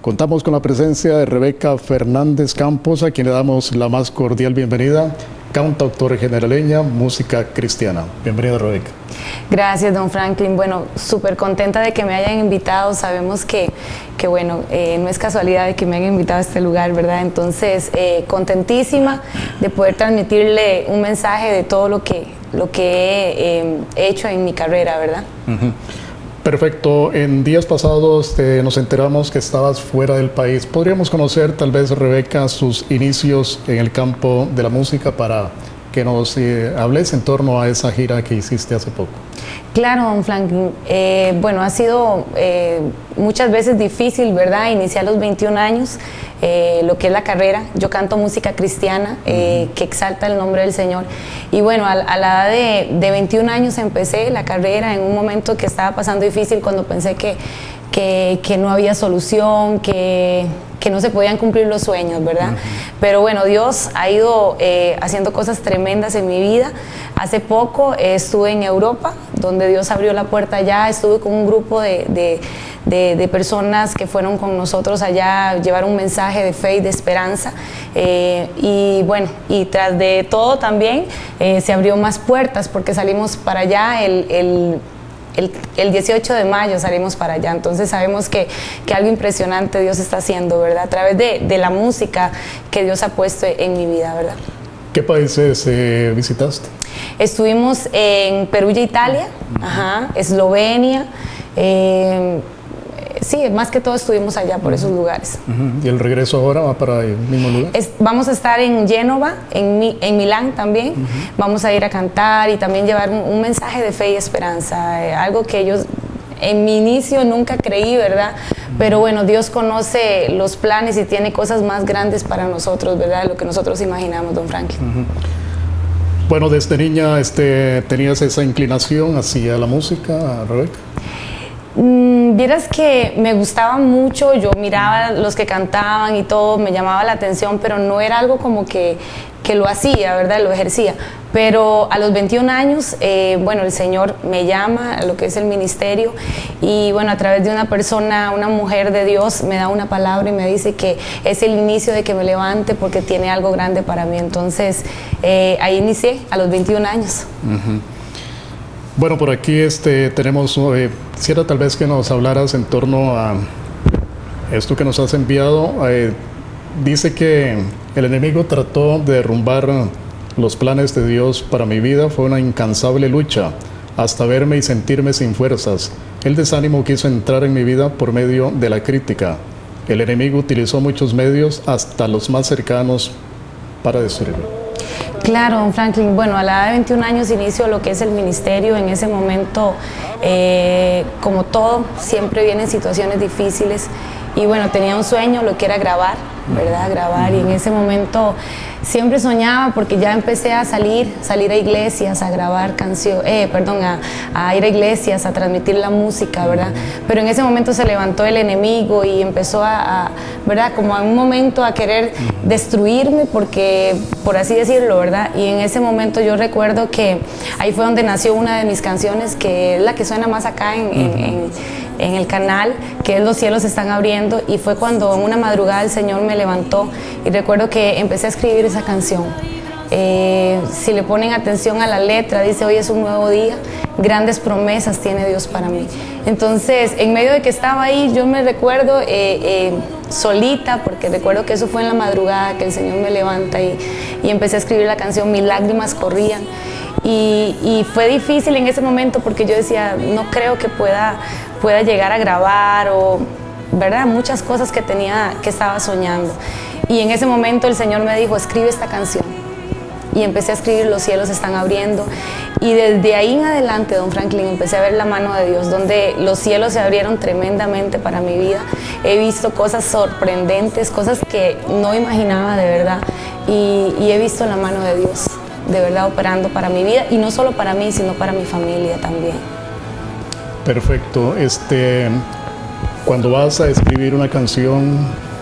Contamos con la presencia de Rebeca Fernández Campos, a quien le damos la más cordial bienvenida, cantautora generaleña, música cristiana. Bienvenida, Rebeca. Gracias, don Franklin. Bueno, súper contenta de que me hayan invitado. Sabemos que bueno, no es casualidad de que me hayan invitado a este lugar, ¿verdad? Entonces, contentísima de poder transmitirle un mensaje de todo lo que he hecho en mi carrera, ¿verdad? Perfecto. En días pasados nos enteramos que estabas fuera del país. ¿Podríamos conocer, tal vez, Rebeca, sus inicios en el campo de la música para que nos hables en torno a esa gira que hiciste hace poco? Claro, don Franklin. Bueno, ha sido muchas veces difícil, ¿verdad? Iniciar a los 21 años, lo que es la carrera. Yo canto música cristiana que exalta el nombre del Señor. Y bueno, a la edad de 21 años empecé la carrera en un momento que estaba pasando difícil, cuando pensé que no había solución, que no se podían cumplir los sueños, ¿verdad? Pero bueno, Dios ha ido haciendo cosas tremendas en mi vida. Hace poco estuve en Europa, donde Dios abrió la puerta allá. Estuve con un grupo de personas que fueron con nosotros allá a llevar un mensaje de fe y de esperanza. Y bueno, y tras de todo también se abrió más puertas, porque salimos para allá el 18 de mayo salimos para allá. Entonces sabemos que algo impresionante Dios está haciendo, ¿verdad? A través de la música que Dios ha puesto en mi vida, ¿verdad? ¿Qué países visitaste? Estuvimos en Perú y Italia, Eslovenia, sí, más que todo estuvimos allá por esos lugares. ¿Y el regreso ahora va para el mismo lugar? Vamos a estar en Génova, en Milán también. Vamos a ir a cantar y también llevar un mensaje de fe y esperanza, algo que yo en mi inicio nunca creí, ¿verdad? Pero bueno, Dios conoce los planes y tiene cosas más grandes para nosotros, ¿verdad? De lo que nosotros imaginamos, don Franklin. Bueno, desde niña ¿tenías esa inclinación hacia la música, Rebeca? Vieras que me gustaba mucho, yo miraba los que cantaban y todo, me llamaba la atención, pero no era algo como que lo hacía, ¿verdad? Lo ejercía. Pero a los 21 años, bueno, el Señor me llama a lo que es el ministerio, y bueno, a través de una persona, una mujer de Dios, me da una palabra y me dice que es el inicio de que me levante porque tiene algo grande para mí. Entonces, ahí inicié a los 21 años. Bueno, por aquí tenemos, quisiera tal vez que nos hablaras en torno a esto que nos has enviado. Dice que el enemigo trató de derrumbar los planes de Dios para mi vida. Fue una incansable lucha hasta verme y sentirme sin fuerzas. El desánimo quiso entrar en mi vida por medio de la crítica. El enemigo utilizó muchos medios, hasta los más cercanos, para destruirme. Claro, don Franklin. Bueno, a la edad de 21 años inicio lo que es el ministerio. En ese momento, como todo, siempre vienen situaciones difíciles. Y bueno, tenía un sueño, lo que era grabar, ¿verdad? Grabar. Y en ese momento siempre soñaba, porque ya empecé a salir a iglesias, a grabar canciones, a ir a iglesias, a transmitir la música, ¿verdad? Pero en ese momento se levantó el enemigo y empezó ¿verdad? Como en un momento a querer destruirme, porque, por así decirlo, ¿verdad? Y en ese momento yo recuerdo que ahí fue donde nació una de mis canciones, que es la que suena más acá en el canal, que es Los cielos se están abriendo, y fue cuando en una madrugada el Señor me levantó y recuerdo que empecé a escribir esa canción. Si le ponen atención a la letra, dice: hoy es un nuevo día, grandes promesas tiene Dios para mí. Entonces, en medio de que estaba ahí, yo me recuerdo solita, porque recuerdo que eso fue en la madrugada que el Señor me levanta, y empecé a escribir la canción. Mis lágrimas corrían. Y fue difícil en ese momento, porque yo decía, no creo que pueda llegar a grabar, o, ¿verdad? Muchas cosas que estaba soñando. Y en ese momento el Señor me dijo: escribe esta canción. Y empecé a escribir Los cielos se están abriendo. Y desde ahí en adelante, don Franklin, empecé a ver la mano de Dios, donde los cielos se abrieron tremendamente para mi vida. He visto cosas sorprendentes, cosas que no imaginaba, de verdad. Y he visto la mano de Dios, de verdad, operando para mi vida, y no solo para mí, sino para mi familia también. Perfecto. Cuando vas a escribir una canción,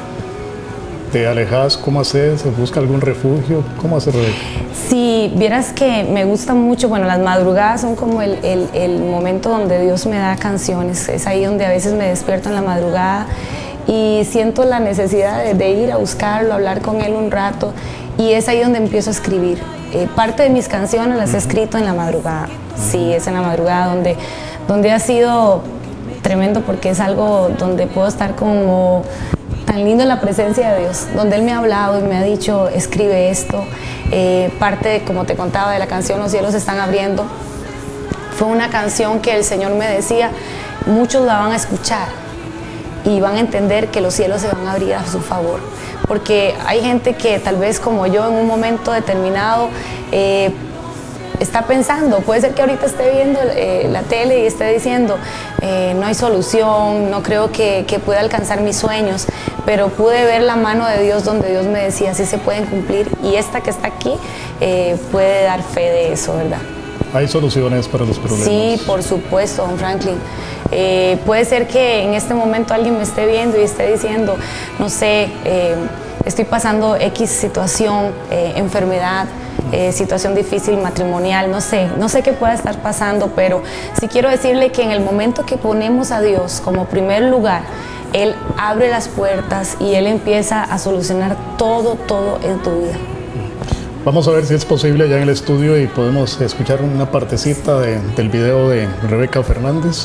¿te alejas? ¿Cómo haces? ¿Busca algún refugio? ¿Cómo haces, Rebeca? Sí, vieras que me gusta mucho. Bueno, las madrugadas son como el momento donde Dios me da canciones. Es ahí donde a veces me despierto en la madrugada y siento la necesidad de ir a buscarlo, hablar con él un rato, y es ahí donde empiezo a escribir. Parte de mis canciones las he escrito en la madrugada, sí, es en la madrugada donde ha sido tremendo, porque es algo donde puedo estar como tan lindo en la presencia de Dios, donde Él me ha hablado y me ha dicho, escribe esto. Parte, como te contaba, de la canción Los cielos se están abriendo, fue una canción que el Señor me decía, muchos la van a escuchar y van a entender que los cielos se van a abrir a su favor. Porque hay gente que tal vez como yo en un momento determinado está pensando, puede ser que ahorita esté viendo la tele y esté diciendo, no hay solución, no creo que pueda alcanzar mis sueños, pero pude ver la mano de Dios donde Dios me decía, sí se pueden cumplir, y esta que está aquí puede dar fe de eso, ¿verdad? ¿Hay soluciones para los problemas? Sí, por supuesto, don Franklin. Puede ser que en este momento alguien me esté viendo y esté diciendo, no sé, estoy pasando X situación, enfermedad, situación difícil matrimonial, no sé qué pueda estar pasando, pero sí quiero decirle que en el momento que ponemos a Dios como primer lugar, Él abre las puertas y Él empieza a solucionar todo en tu vida. Vamos a ver si es posible allá en el estudio y podemos escuchar una partecita del video de Rebeca Fernández.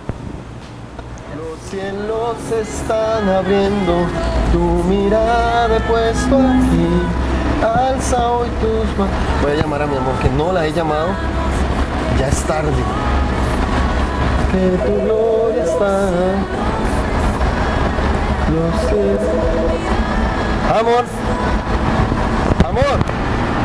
Los cielos se están abriendo, tu mirada he puesto aquí, alza hoy tus manos. Voy a llamar a mi amor, que no la he llamado, ya es tarde. Que tu gloria está, los cielos. Amor, amor.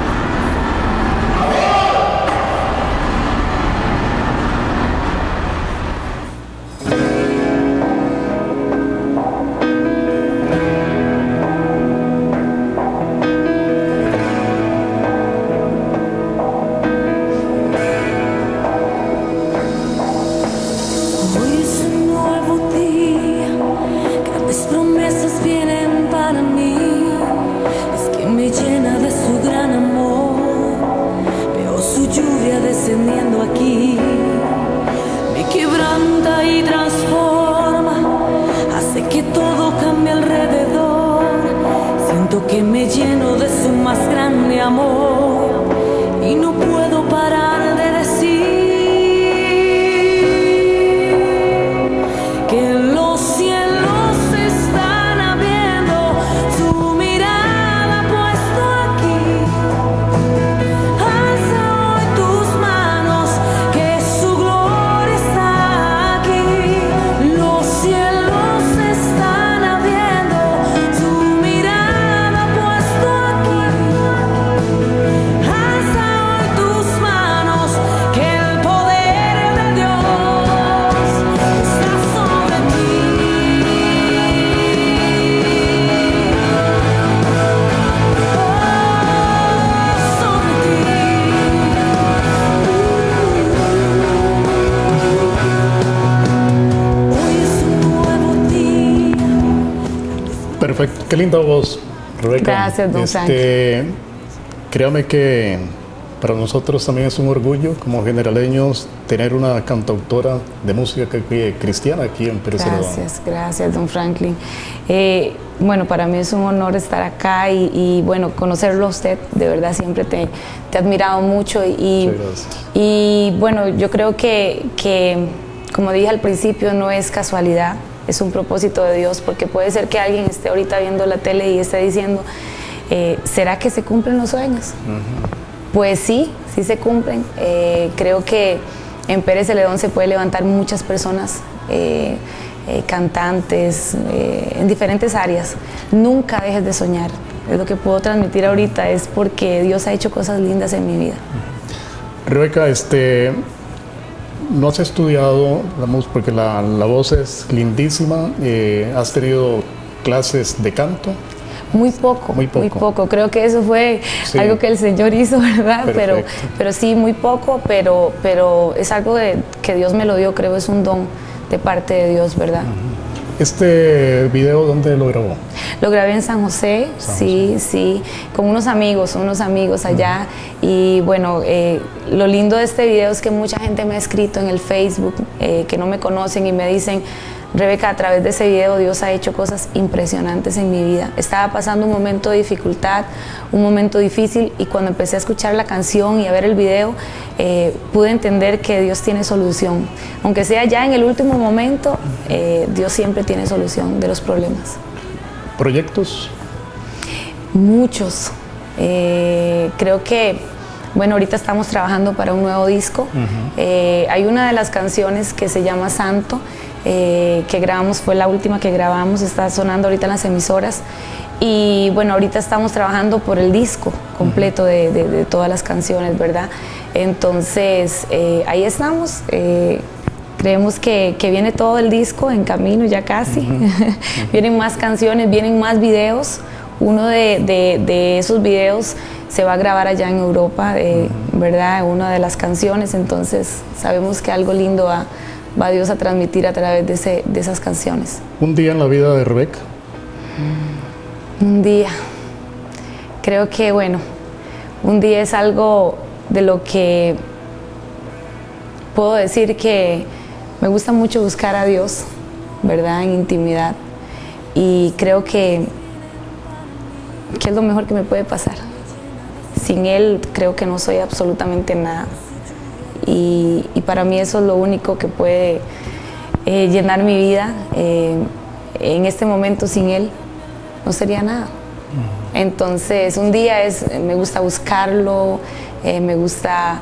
Que me lleno de su más grande amor y no puedo parar de decir que los cielos se están abriendo, su mirada puesto aquí, alza hoy tus manos, que su gloria está aquí, los cielos se están abriendo, su mirada Perfecto, qué linda voz, Rebeca. Gracias, don Frank. Créame que para nosotros también es un orgullo como generaleños tener una cantautora de música cristiana aquí en Pérez Celedón. Gracias, don Franklin. Bueno, para mí es un honor estar acá y bueno, conocerlo a usted, de verdad siempre te he admirado mucho y bueno, yo creo que como dije al principio, no es casualidad, es un propósito de Dios, porque puede ser que alguien esté ahorita viendo la tele y esté diciendo, ¿será que se cumplen los sueños? Pues sí se cumplen. Creo que en Pérez Celedón se puede levantar muchas personas, cantantes, en diferentes áreas. Nunca dejes de soñar. Es lo que puedo transmitir ahorita, es porque Dios ha hecho cosas lindas en mi vida. Rebeca, no has estudiado la música porque la voz es lindísima. ¿Has tenido clases de canto? Muy poco. Creo que eso fue algo que el Señor hizo, ¿verdad? Pero sí, muy poco, pero es algo que Dios me lo dio, creo, es un don de parte de Dios, ¿verdad? ¿Este video dónde lo grabó? Lo grabé en San José, sí, con unos amigos allá. Y bueno, lo lindo de este video es que mucha gente me ha escrito en el Facebook, que no me conocen y me dicen, Rebeca, a través de ese video Dios ha hecho cosas impresionantes en mi vida. Estaba pasando un momento de dificultad, un momento difícil, y cuando empecé a escuchar la canción y a ver el video, pude entender que Dios tiene solución. Aunque sea ya en el último momento, Dios siempre tiene solución de los problemas. ¿Proyectos? Muchos. Creo que, bueno, ahorita estamos trabajando para un nuevo disco. Hay una de las canciones que se llama Santo, que grabamos, fue la última que grabamos, está sonando ahorita en las emisoras, y bueno, ahorita estamos trabajando por el disco completo de todas las canciones, ¿verdad? Entonces, ahí estamos, creemos que viene todo el disco en camino ya casi, vienen más canciones, vienen más videos. Uno de esos videos se va a grabar allá en Europa, ¿verdad? Una de las canciones, entonces sabemos que algo lindo va Dios a transmitir a través de esas canciones. ¿Un día en la vida de Rebeca? Un día. Creo que, bueno, un día es algo de lo que puedo decir que me gusta mucho buscar a Dios, ¿verdad? En intimidad. Y creo que es lo mejor que me puede pasar. Sin Él creo que no soy absolutamente nada. Y para mí eso es lo único que puede llenar mi vida. En este momento sin Él no sería nada. Entonces un día me gusta buscarlo, me gusta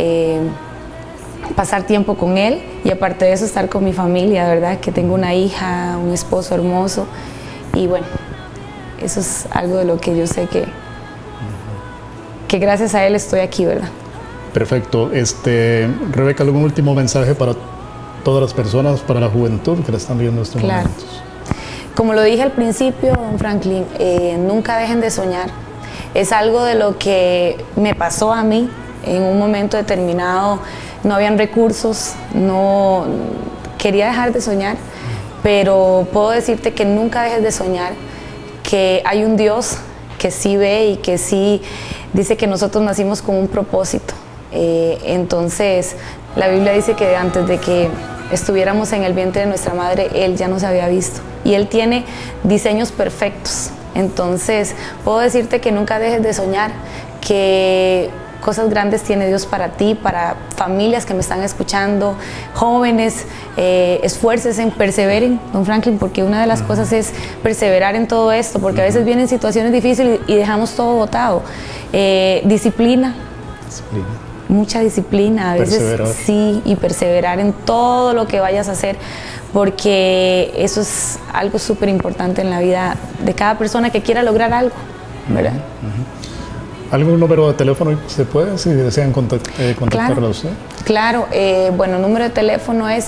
pasar tiempo con Él, y aparte de eso estar con mi familia, ¿verdad? Que tengo una hija, un esposo hermoso, y bueno, eso es algo de lo que yo sé que gracias a Él estoy aquí, ¿verdad? Perfecto. Rebeca, ¿algún último mensaje para todas las personas, para la juventud que la están viendo en estos momentos? Como lo dije al principio, don Franklin, nunca dejen de soñar. Es algo de lo que me pasó a mí en un momento determinado. No habían recursos, no quería dejar de soñar, pero puedo decirte que nunca dejes de soñar, que hay un Dios que sí ve y que sí dice que nosotros nacimos con un propósito. Entonces, la Biblia dice que antes de que estuviéramos en el vientre de nuestra madre, Él ya nos había visto. Y Él tiene diseños perfectos. Entonces, puedo decirte que nunca dejes de soñar, que cosas grandes tiene Dios para ti, para familias que me están escuchando, jóvenes, esfuércense, perseveren, don Franklin, porque una de las cosas es perseverar en todo esto, porque a veces vienen situaciones difíciles y dejamos todo botado. Disciplina. Mucha disciplina, a veces sí, y perseverar en todo lo que vayas a hacer, porque eso es algo súper importante en la vida de cada persona que quiera lograr algo, ¿verdad? ¿Algún número de teléfono se puede, si desean contactarla a usted? Claro, bueno, el número de teléfono es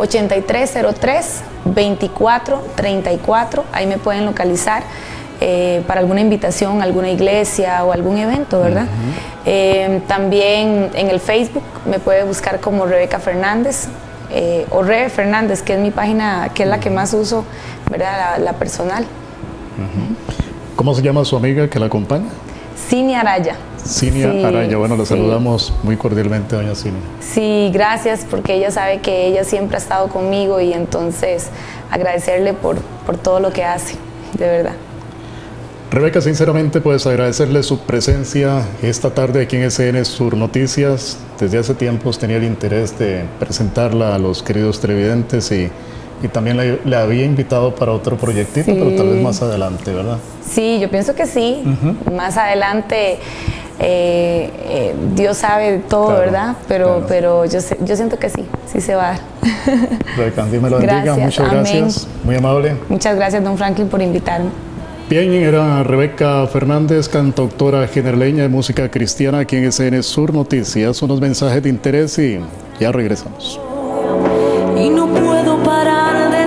8303-2434, ahí me pueden localizar. Para alguna invitación, alguna iglesia o algún evento, ¿verdad? También en el Facebook me puede buscar como Rebeca Fernández o Rebe Fernández, que es mi página, que es la que más uso, ¿verdad? La personal. ¿Cómo se llama su amiga que la acompaña? Cinia Araya. Cinia Araya, bueno, la saludamos muy cordialmente, doña Cinia. Sí, gracias, porque ella sabe que ella siempre ha estado conmigo, y entonces agradecerle por todo lo que hace, de verdad. Rebeca, sinceramente, pues agradecerle su presencia esta tarde aquí en SN Sur Noticias. Desde hace tiempos tenía el interés de presentarla a los queridos televidentes, y también le había invitado para otro proyectito, pero tal vez más adelante, ¿verdad? Sí, yo pienso que sí. Más adelante, Dios sabe todo, claro, ¿verdad? Pero yo siento que sí se va a dar. Rebeca, Dios me lo bendiga. Muchas gracias. Muy amable. Muchas gracias, don Franklin, por invitarme. Bien, era Rebeca Fernández, cantautora generaleña de música cristiana aquí en SN Sur Noticias. Unos mensajes de interés y ya regresamos. Y no puedo parar de